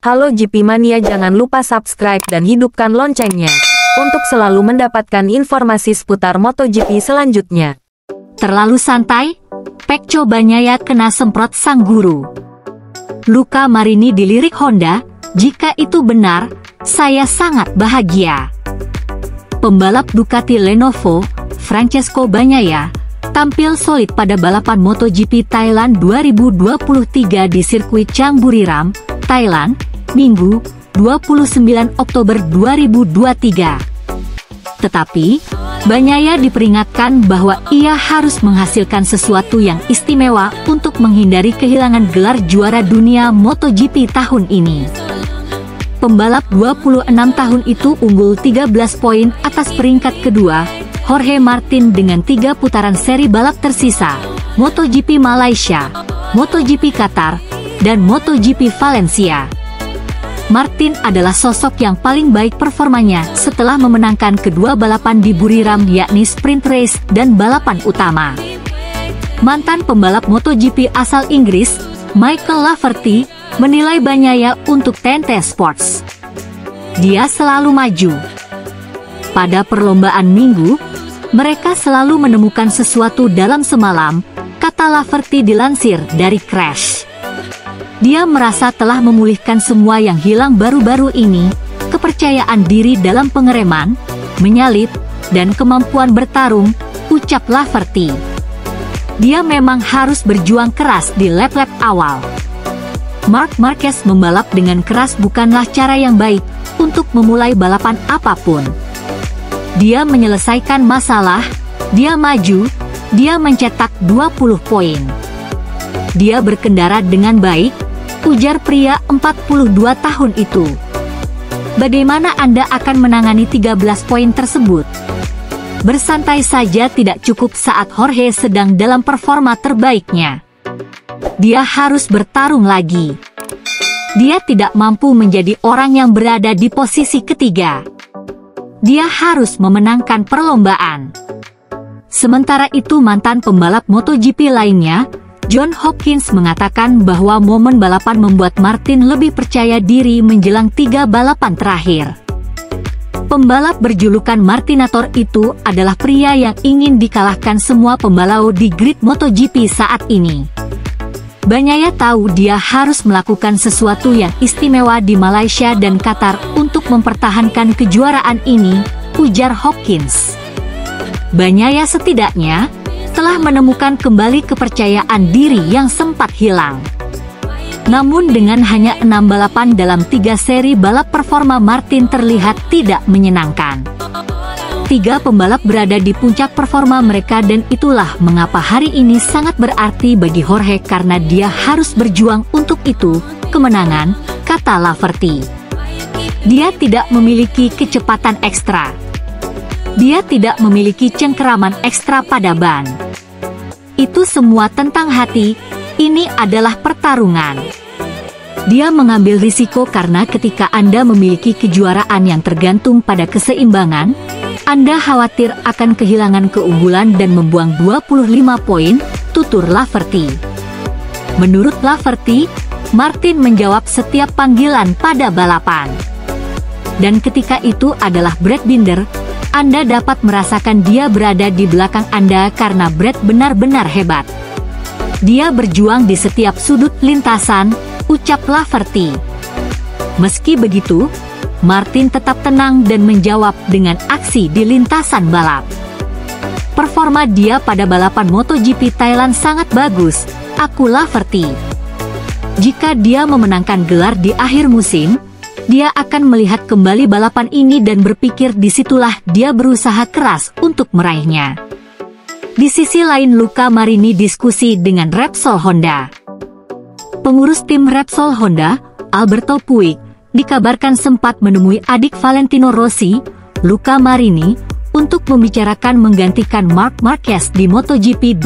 Halo GP Mania, jangan lupa subscribe dan hidupkan loncengnya untuk selalu mendapatkan informasi seputar MotoGP selanjutnya. Terlalu santai? Pecco Bagnaia kena semprot sang guru. Luca Marini dilirik Honda, jika itu benar, saya sangat bahagia. Pembalap Ducati Lenovo, Francesco Bagnaia, tampil solid pada balapan MotoGP Thailand 2023 di sirkuit Chang Buriram, Thailand, Minggu, 29 Oktober 2023. Tetapi, Bagnaia diperingatkan bahwa ia harus menghasilkan sesuatu yang istimewa untuk menghindari kehilangan gelar juara dunia MotoGP tahun ini. Pembalap 26 tahun itu unggul 13 poin atas peringkat kedua, Jorge Martin dengan 3 putaran seri balap tersisa, MotoGP Malaysia, MotoGP Qatar, dan MotoGP Valencia. Martin adalah sosok yang paling baik performanya setelah memenangkan kedua balapan di Buriram, yakni sprint race dan balapan utama. Mantan pembalap MotoGP asal Inggris, Michael Laverty, menilai Bagnaia untuk TNT Sports. Dia selalu maju. Pada perlombaan Minggu, mereka selalu menemukan sesuatu dalam semalam, kata Laverty dilansir dari Crash. Dia merasa telah memulihkan semua yang hilang baru-baru ini, kepercayaan diri dalam pengereman, menyalip, dan kemampuan bertarung, ucap Laverty. Dia memang harus berjuang keras di lap-lap awal. Marc Marquez membalap dengan keras bukanlah cara yang baik untuk memulai balapan apapun. Dia menyelesaikan masalah, dia maju, dia mencetak 20 poin. Dia berkendara dengan baik, ujar pria 42 tahun itu. Bagaimana Anda akan menangani 13 poin tersebut? Bersantai saja tidak cukup saat Jorge sedang dalam performa terbaiknya. Dia harus bertarung lagi. Dia tidak mampu menjadi orang yang berada di posisi ketiga. Dia harus memenangkan perlombaan. Sementara itu mantan pembalap MotoGP lainnya, John Hopkins, mengatakan bahwa momen balapan membuat Martin lebih percaya diri menjelang 3 balapan terakhir. Pembalap berjulukan Martinator itu adalah pria yang ingin dikalahkan semua pembalap di grid MotoGP saat ini. Bagnaia tahu dia harus melakukan sesuatu yang istimewa di Malaysia dan Qatar untuk mempertahankan kejuaraan ini, ujar Hopkins. Bagnaia setidaknya telah menemukan kembali kepercayaan diri yang sempat hilang. Namun dengan hanya 6 balapan dalam 3 seri balap, performa Martin terlihat tidak menyenangkan. 3 pembalap berada di puncak performa mereka dan itulah mengapa hari ini sangat berarti bagi Jorge karena dia harus berjuang untuk itu, kemenangan, kata Laverty. Dia tidak memiliki kecepatan ekstra. Dia tidak memiliki cengkeraman ekstra pada ban. Itu semua tentang hati, ini adalah pertarungan. Dia mengambil risiko karena ketika Anda memiliki kejuaraan yang tergantung pada keseimbangan, Anda khawatir akan kehilangan keunggulan dan membuang 25 poin, tutur Laverty. Menurut Laverty, Martin menjawab setiap panggilan pada balapan. Dan ketika itu adalah Brad Binder, Anda dapat merasakan dia berada di belakang Anda karena Brad benar-benar hebat. Dia berjuang di setiap sudut lintasan, ucap Laverty. Meski begitu, Martin tetap tenang dan menjawab dengan aksi di lintasan balap. Performa dia pada balapan MotoGP Thailand sangat bagus, aku Laverty. Jika dia memenangkan gelar di akhir musim, dia akan melihat kembali balapan ini dan berpikir disitulah dia berusaha keras untuk meraihnya. Di sisi lain, Luca Marini diskusi dengan Repsol Honda. Pengurus tim Repsol Honda, Alberto Puig, dikabarkan sempat menemui adik Valentino Rossi, Luca Marini, untuk membicarakan menggantikan Marc Marquez di MotoGP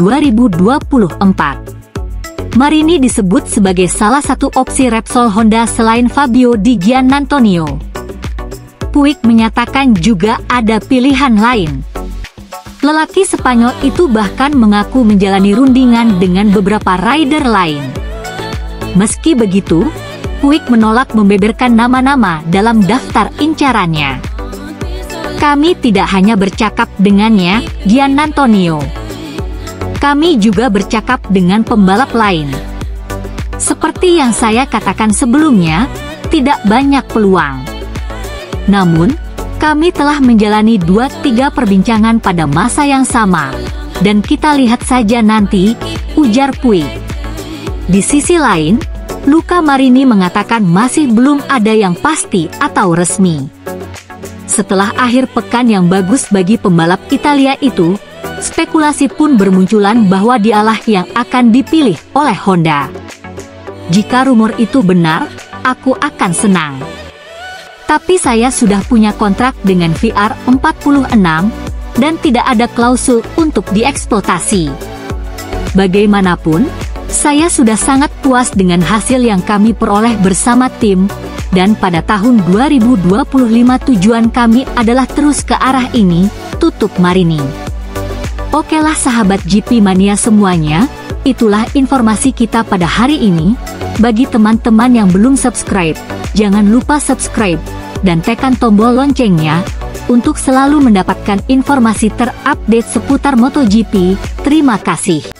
2024. Marini disebut sebagai salah satu opsi Repsol Honda selain Fabio Di Giannantonio. Puig menyatakan juga ada pilihan lain. Lelaki Spanyol itu bahkan mengaku menjalani rundingan dengan beberapa rider lain. Meski begitu, Puig menolak membeberkan nama-nama dalam daftar incarannya. Kami tidak hanya bercakap dengannya, Gian Antonio. Kami juga bercakap dengan pembalap lain. Seperti yang saya katakan sebelumnya, tidak banyak peluang. Namun, kami telah menjalani 2-3 perbincangan pada masa yang sama, dan kita lihat saja nanti, ujar Puig. Di sisi lain, Luca Marini mengatakan masih belum ada yang pasti atau resmi. Setelah akhir pekan yang bagus bagi pembalap Italia itu, spekulasi pun bermunculan bahwa dialah yang akan dipilih oleh Honda. Jika rumor itu benar, aku akan senang. Tapi saya sudah punya kontrak dengan VR46 dan tidak ada klausul untuk dieksploitasi. Bagaimanapun, saya sudah sangat puas dengan hasil yang kami peroleh bersama tim, dan pada tahun 2025 tujuan kami adalah terus ke arah ini, tutup Marini. Okelah sahabat GP Mania semuanya, itulah informasi kita pada hari ini. Bagi teman-teman yang belum subscribe, jangan lupa subscribe dan tekan tombol loncengnya untuk selalu mendapatkan informasi terupdate seputar MotoGP. Terima kasih.